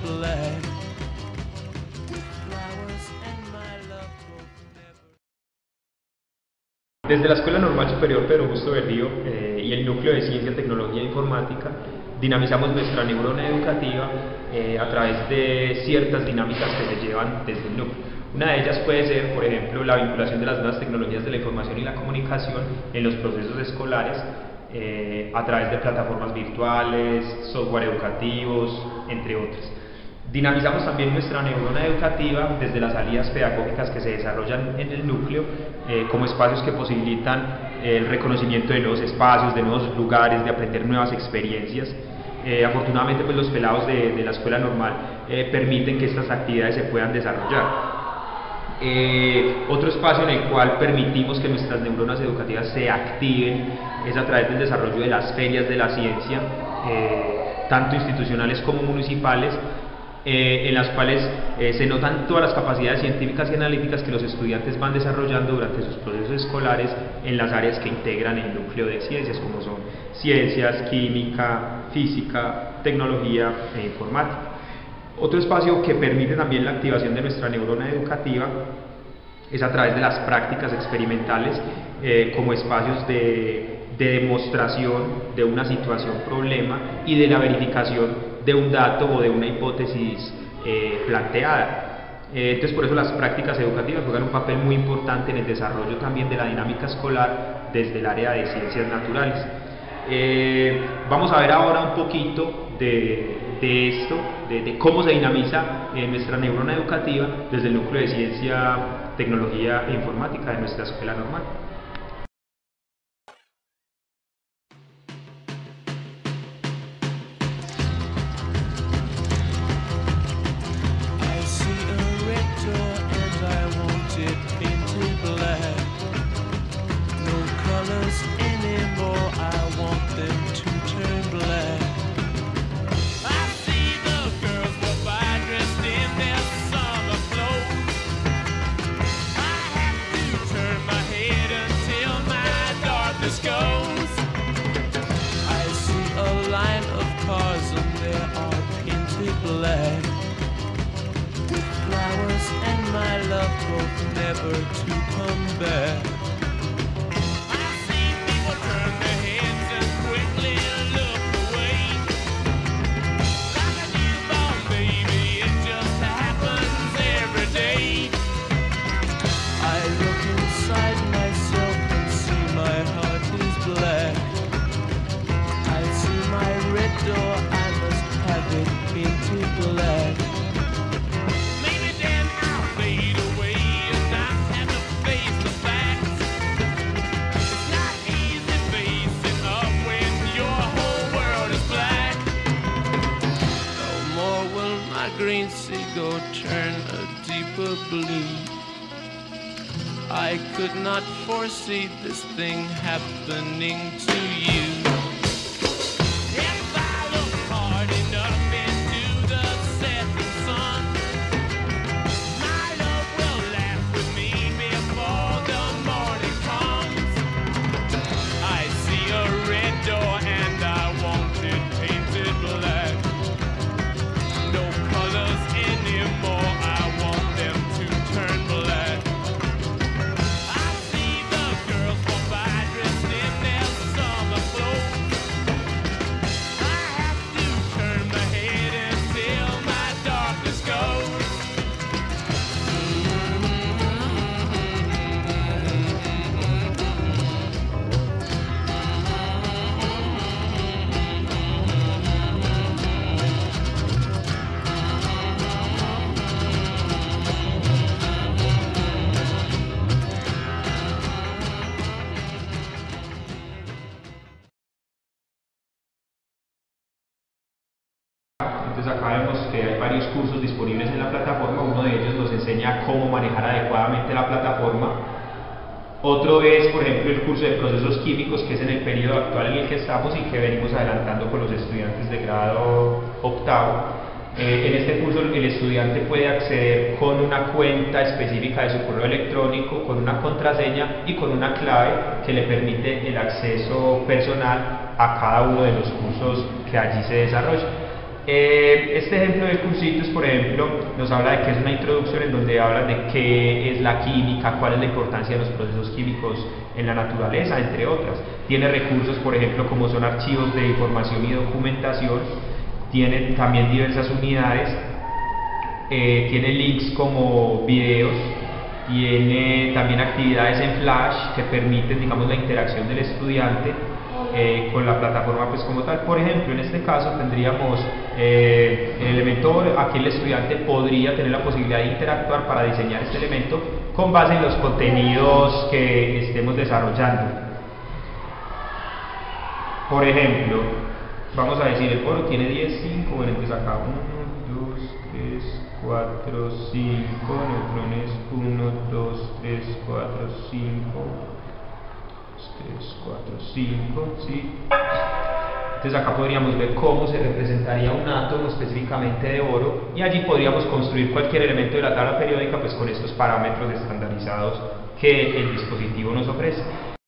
black. Flowers and my love both never. Desde la Escuela Normal Superior Pedro Justo Berrío y el Núcleo de Ciencia, Tecnología e Informática dinamizamos nuestra neurona educativa a través de ciertas dinámicas que se llevan desde el núcleo. Una de ellas puede ser, por ejemplo, la vinculación de las nuevas tecnologías de la información y la comunicación en los procesos escolares a través de plataformas virtuales, software educativos, entre otras. Dinamizamos también nuestra neurona educativa desde las salidas pedagógicas que se desarrollan en el núcleo como espacios que posibilitan el reconocimiento de nuevos espacios, de nuevos lugares, de aprender nuevas experiencias. Afortunadamente pues los pelados de la escuela normal permiten que estas actividades se puedan desarrollar. Otro espacio en el cual permitimos que nuestras neuronas educativas se activen es a través del desarrollo de las ferias de la ciencia, tanto institucionales como municipales, en las cuales se notan todas las capacidades científicas y analíticas que los estudiantes van desarrollando durante sus procesos escolares en las áreas que integran el núcleo de ciencias, como son ciencias, química, física, tecnología e informática. Otro espacio que permite también la activación de nuestra neurona educativa es a través de las prácticas experimentales como espacios de demostración de una situación problema y de la verificación de un dato o de una hipótesis planteada. Entonces por eso las prácticas educativas juegan un papel muy importante en el desarrollo también de la dinámica escolar desde el área de ciencias naturales. Vamos a ver ahora un poquito de esto, de cómo se dinamiza nuestra neurona educativa desde el núcleo de ciencia, tecnología e informática de nuestra escuela normal. Black, with flowers and my love both never to come back. I see people turn their heads and quickly look away. Like a newborn baby, it just happens every day. I look inside myself and see my heart is black. I see my red door, I must have it painted black. Maybe then I'll fade away and not have to face the facts. It's not easy facing up when your whole world is black. No more will my green seagull turn a deeper blue. I could not foresee this thing happening to you. Entonces acá vemos que hay varios cursos disponibles en la plataforma. Uno de ellos nos enseña cómo manejar adecuadamente la plataforma. Otro es, por ejemplo, el curso de procesos químicos, que es en el periodo actual en el que estamos y que venimos adelantando con los estudiantes de grado octavo. En este curso el estudiante puede acceder con una cuenta específica de su correo electrónico, con una contraseña y con una clave que le permite el acceso personal a cada uno de los cursos que allí se desarrollan. Este ejemplo de cursitos, por ejemplo, nos habla de que es una introducción en donde habla de qué es la química, cuál es la importancia de los procesos químicos en la naturaleza, entre otras. Tiene recursos, por ejemplo, como son archivos de información y documentación, tiene también diversas unidades, tiene links como videos, tiene también actividades en Flash que permiten, digamos, la interacción del estudiante con la plataforma pues como tal. Por ejemplo, en este caso tendríamos el elemento, aquí el estudiante podría tener la posibilidad de interactuar para diseñar este elemento con base en los contenidos que estemos desarrollando. Por ejemplo, vamos a decir, el foro tiene 10, 5, bueno, entonces acá 1, 2, 3, 4, 5, neutrones 1, 2, 3, 4, 5, 3, 4, 5, ¿sí? Entonces acá podríamos ver cómo se representaría un átomo específicamente de oro, y allí podríamos construir cualquier elemento de la tabla periódica pues con estos parámetros estandarizados que el dispositivo nos ofrece.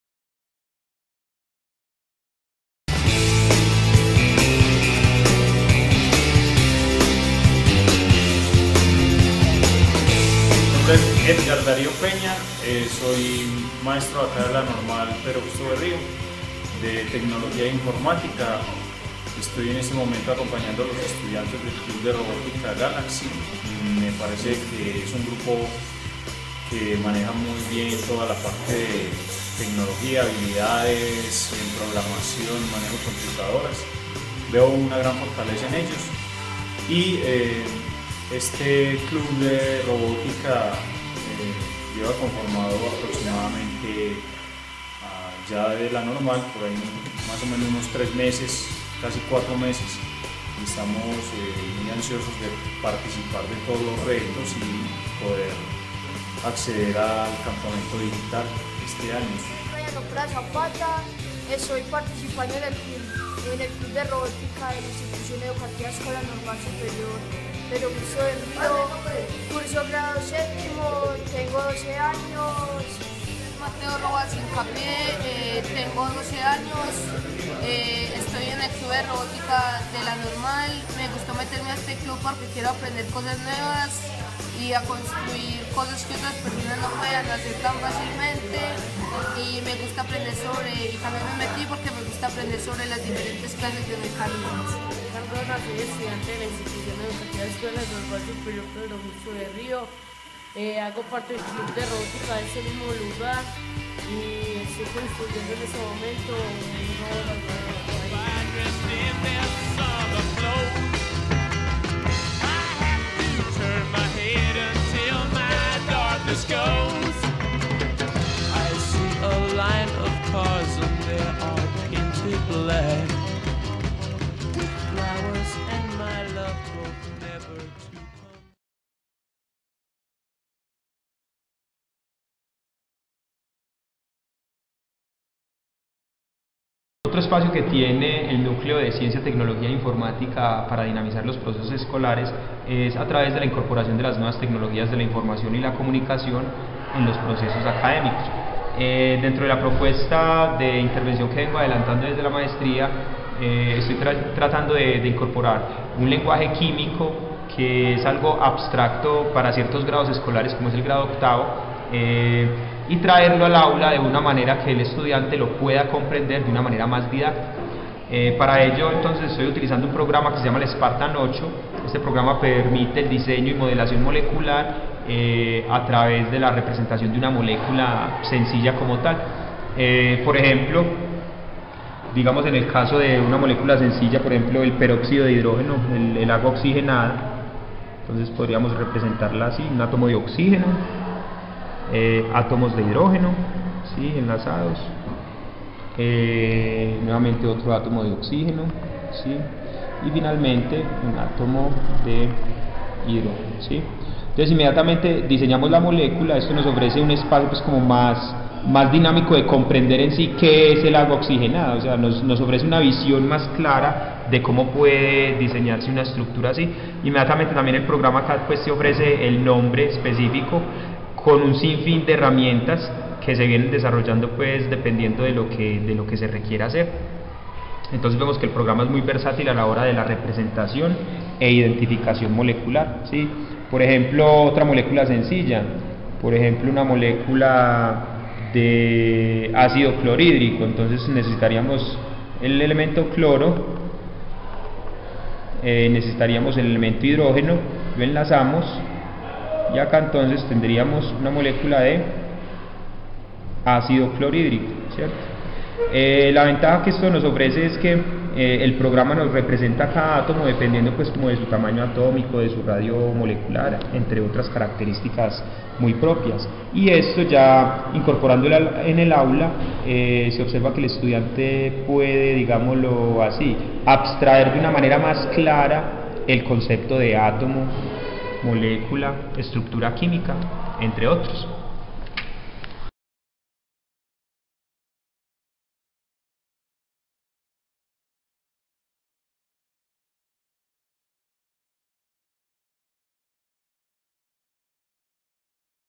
Edgar Darío Peña, soy maestro acá de la Normal Pedro Justo Berrío de Tecnología e Informática. Estoy en este momento acompañando a los estudiantes del Club de Robótica Galaxy. Me parece que es un grupo que maneja muy bien toda la parte de tecnología, habilidades en programación, manejo de computadoras. Veo una gran fortaleza en ellos. Y este club de robótica lleva conformado aproximadamente ya de la Normal, por ahí más o menos unos 3 meses, casi 4 meses. Estamos muy ansiosos de participar de todos los retos y poder acceder al campamento digital este año. Zapata, estoy participando en el club de robótica de la institución educativa Escuela Normal Superior Pedro Justo Berrío, curso grado 7º, tengo 12 años. Mateo Rojas Incapié, tengo 12 años, estoy en el club de robótica de la Normal. Me gustó meterme a este club porque quiero aprender cosas nuevas y a construir cosas que otras personas no puedan hacer tan fácilmente, y me gusta aprender y también me metí porque me gusta aprender sobre las diferentes clases de mecanismos. Soy estudiante de la institución educativa Escuela Normal Superior Pedro Justo Berrío. Hago parte del club de robótica de ese mismo lugar y estoy construyendo en ese momento un nuevo laboratorio. Otro espacio que tiene el núcleo de Ciencia, Tecnología e Informática para dinamizar los procesos escolares es a través de la incorporación de las nuevas tecnologías de la información y la comunicación en los procesos académicos. Dentro de la propuesta de intervención que vengo adelantando desde la maestría, estoy tratando de incorporar un lenguaje químico que es algo abstracto para ciertos grados escolares, como es el grado 8º, y traerlo al aula de una manera que el estudiante lo pueda comprender de una manera más didáctica. Para ello, entonces, estoy utilizando un programa que se llama el Spartan 8. Este programa permite el diseño y modelación molecular a través de la representación de una molécula sencilla como tal. Por ejemplo, digamos en el caso de una molécula sencilla, por ejemplo el peróxido de hidrógeno, el agua oxigenada, entonces podríamos representarla así: un átomo de oxígeno, átomos de hidrógeno, ¿sí?, enlazados, nuevamente otro átomo de oxígeno, ¿sí?, y finalmente un átomo de hidrógeno, ¿sí? Entonces inmediatamente diseñamos la molécula. Esto nos ofrece un espacio pues como más dinámico de comprender en sí qué es el agua oxigenada, o sea, nos ofrece una visión más clara de cómo puede diseñarse una estructura así. Inmediatamente también el programa acá pues te ofrece el nombre específico con un sinfín de herramientas que se vienen desarrollando pues dependiendo de lo que se requiera hacer. Entonces vemos que el programa es muy versátil a la hora de la representación e identificación molecular, ¿sí? Por ejemplo, otra molécula sencilla, por ejemplo una molécula de ácido clorhídrico, entonces necesitaríamos el elemento cloro, necesitaríamos el elemento hidrógeno, lo enlazamos y acá entonces tendríamos una molécula de ácido clorhídrico, ¿cierto? La ventaja que esto nos ofrece es que el programa nos representa cada átomo dependiendo pues como de su tamaño atómico, de su radio molecular, entre otras características muy propias, y esto ya incorporándolo en el aula se observa que el estudiante puede, digámoslo así, abstraer de una manera más clara el concepto de átomo, molécula, estructura química, entre otros.